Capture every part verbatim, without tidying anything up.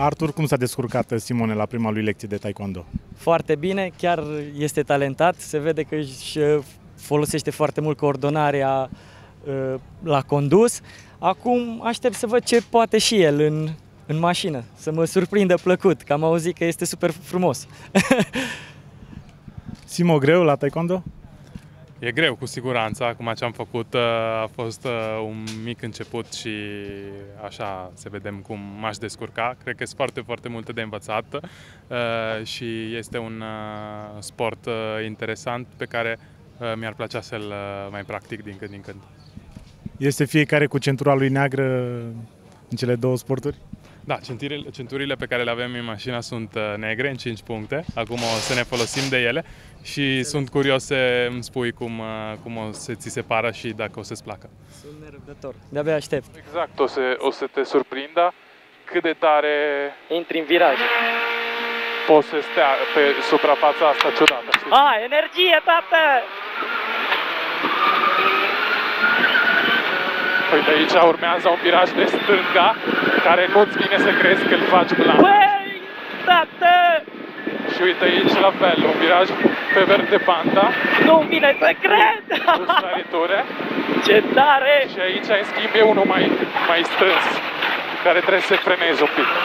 Artur, cum s-a descurcat Simone la prima lui lecție de taekwondo? Foarte bine, chiar este talentat, se vede că își folosește foarte mult coordonarea la condus. Acum aștept să văd ce poate și el în, în mașină, să mă surprindă plăcut, că am auzit că este super frumos. Simo, greu la taekwondo? E greu, cu siguranță. Acum ce am făcut a fost un mic început și așa să vedem cum m-aș descurca. Cred că sunt foarte, foarte multe de învățat și este un sport interesant pe care mi-ar plăcea să-l mai practic din când în când. Este fiecare cu centura lui neagră în cele două sporturi? Da, centurile, centurile pe care le avem în mașină sunt negre, în cinci puncte. Acum o să ne folosim de ele și Înțeleg. Sunt curios să îmi spui cum, cum o să ți se pară și dacă o să-ți placă. Sunt nerăbdător, de-abia aștept. Exact, o să, o să te surprindă cât de tare intri în viraje. Poți să stea pe suprafața asta ciudată. Știi? A, energie, tată! Uite, aici urmează un viraj de stânga, care nu-ți vine să crezi că îl faci blanc. Băi, tată! Și uite aici la fel, un viraj pe verde panda. Nu-mi vine să cred! Cu săriture. Ce tare! Și aici, în schimb, e unul mai, mai strâns, care trebuie să frenezi un pic.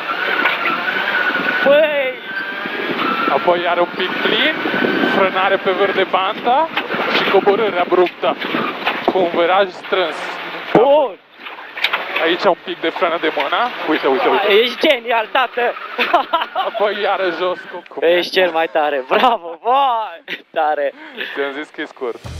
Băi! Apoi are un pic plin, frânare pe verde panda și coborâre abruptă, cu un viraj strâns. Bun! Aici un pic de frână de mână. Uite, uite, uite. Ești genial, tată! Apoi iară jos cu... Ești cel mai tare. Bravo, vai! Tare! Ți-am zis că e scurt.